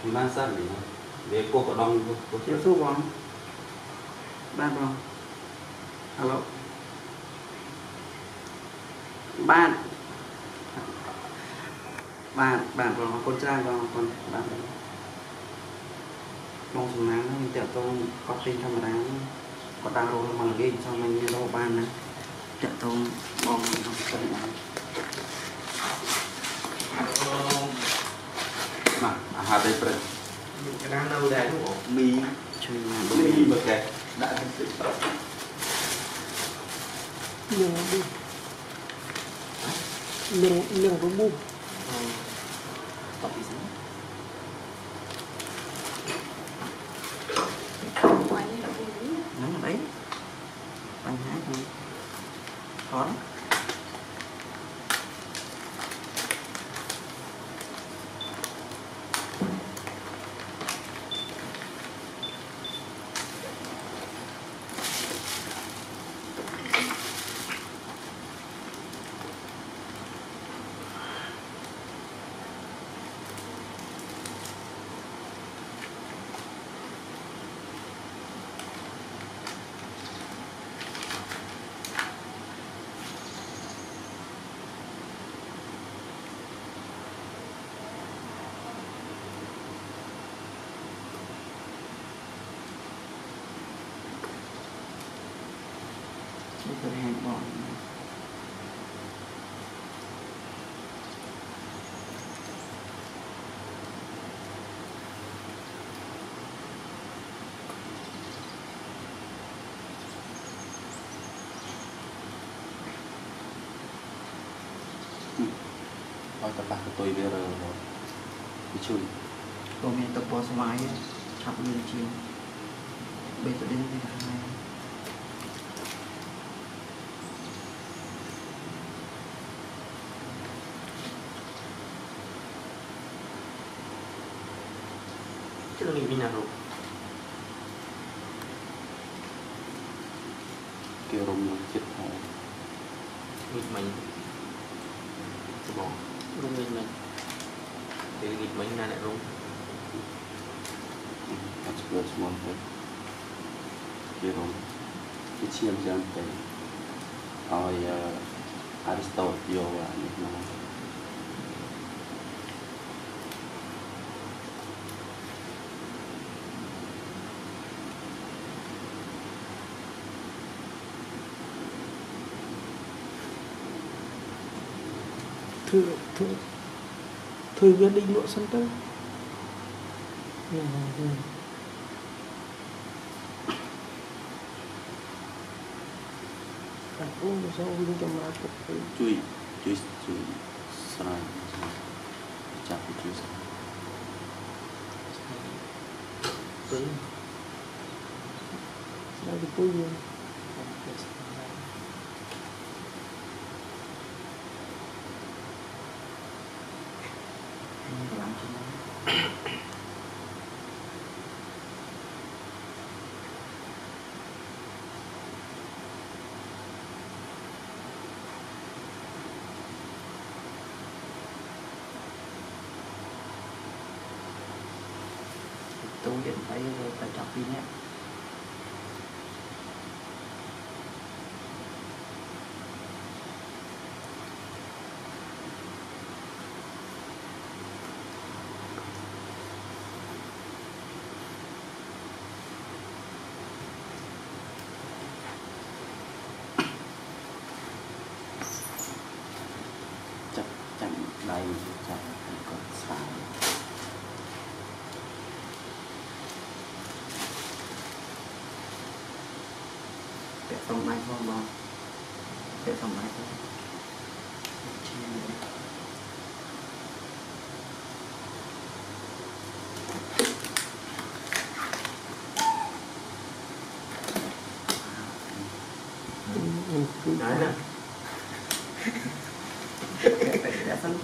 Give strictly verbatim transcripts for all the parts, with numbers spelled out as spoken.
Ba sát này về cô có đông cô Chiếu xuống không? Bạn không? Alo. Bạn. Bạn, bạn có con trai và con bạn trong số nắng mình tiểu tôn có tin thầm đáng có đào rồi mà ghi cho mình như đâu ban này tiểu tôn bom trong sân này mà hạt đây phải cái đang đâu đấy đúng không? mi chơi mi bật kẹt đã thành sự nhưng đi nhưng nhưng có bu tập gì nắng đấy bánh hái thôi khó lắm tôi hẹn bỏ Ôi tập bạc của tôi bây giờ đi chui tôi mình tập bò xoài chọc lên chiều bây giờ đến thì là này Chứ là mình nào rồi kêu rung chết hổ nghịch mình sẽ bỏ rung nghịch mình thì nghịch mình là lại rung that's good small thing kêu rung cái chiêm xem cái ôi Aristotle vô à những nó thử thử thử gia đình lụa sân tới ừ, ừ. Aku bisa udah cuma aku chui chui chui sana chặt chui tới lagi punya làm cho nó tôi điện thấy phải chọc pin nhé chặt chặt đây chặt còn sao để xong máy thôi mà để xong máy thôi đấy nè đã xong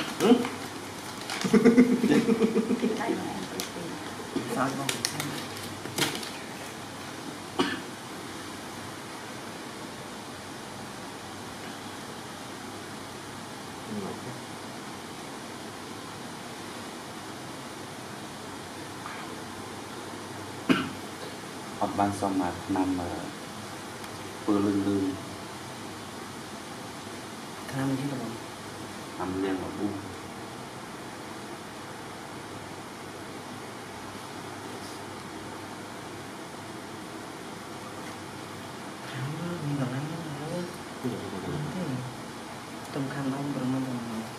sao không Ở ban xong mà nằm ở vừa lưng lưng tham chứ không nằm liền ở bu nhưng mà nó tâm khăn đông rồi nó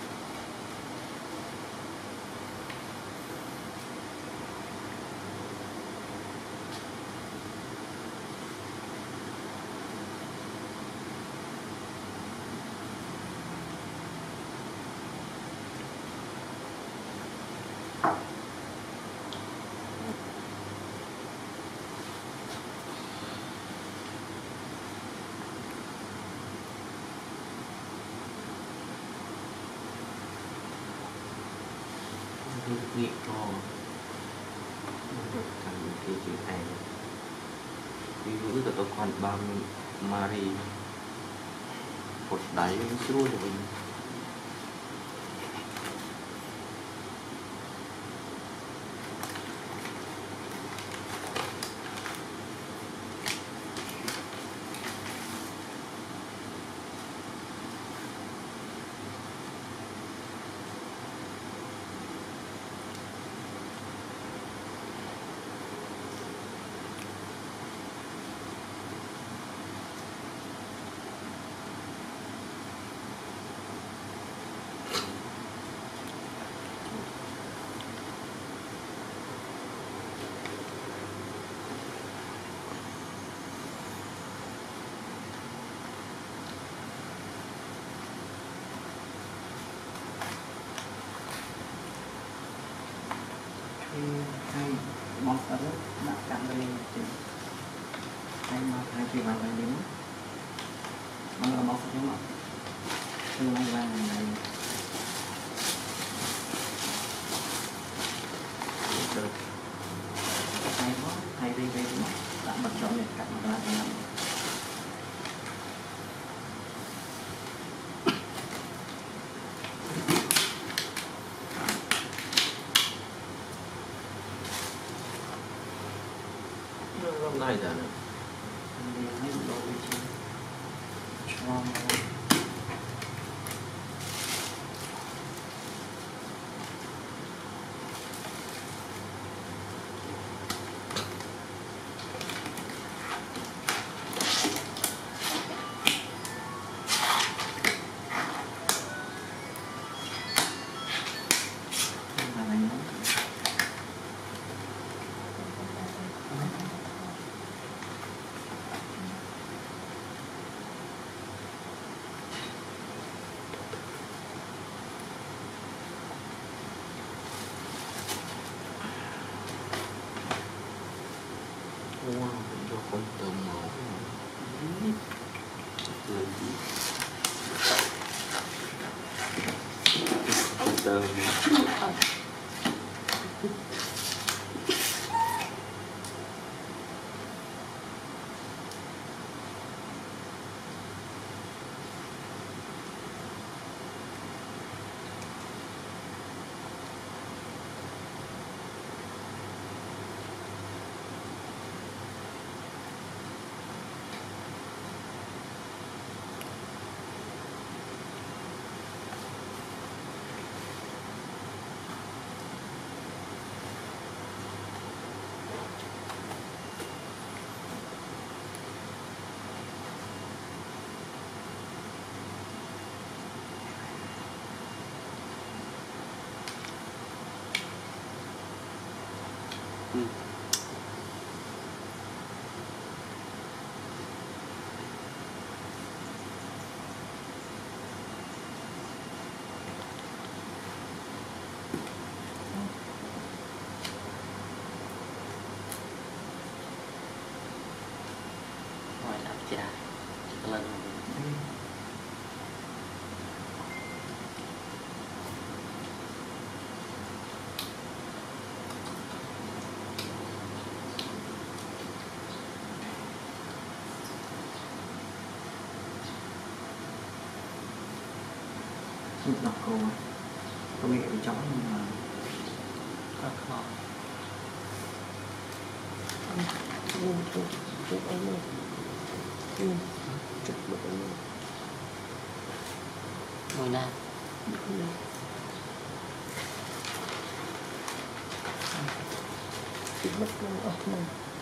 nghiệp cho thành cái chữ này ví dụ như tôi còn bằng Mari một đáy xuống cho mình hai món ở đó đặt cạnh lên hai món hai chuyện vào đây điểm món là món sao mà từ nay qua ngày này hai món hai đi về đã bật chọn để cạnh ra thì hôm nay giờ này mấy đồ chi cho wow cho con tôm màu tơ ừ. hỏi đáp trả lần đọc câu công nghệ bên trong nhưng mà rất khó chụp chụp chụp anh này chụp được anh này ngồi nào chụp mất nó ở này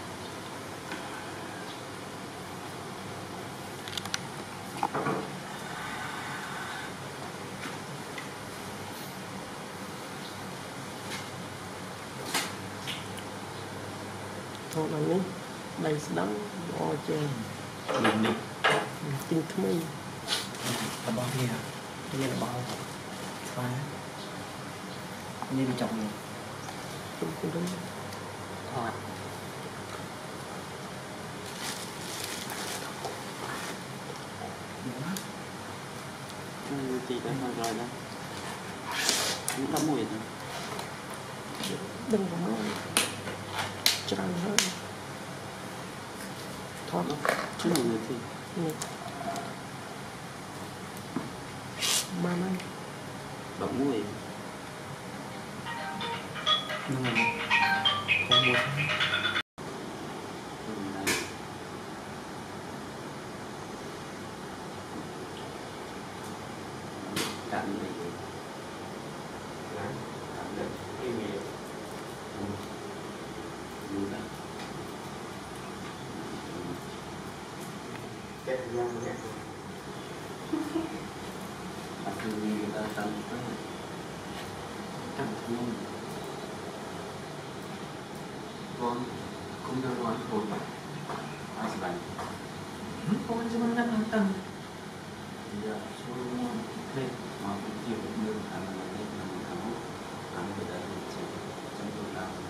thôi là ní đây đắng bỏ chơi Nhìn đi tinh thâm là bao nhiêu bây giờ là bao phá như bị trọng rồi không không đúng thôi chị đã thôi rồi đó cũng có mùi thôi đừng có nói tràn hơn thoát nó chứ là người thì mà này động mùi nhưng mà không mua cạn đi Cảm được cái miệng như vậy Kết ra nhé mà khi người ta tăng tới cắt luôn Con cũng đâu nói hồi bạch ai sẽ bánh con chứ mà năm tháng tầng bây giờ số lên mà cũng chịu được đường ăn là lên là mình áo ăn bây giờ thì chỉ trong tôi làm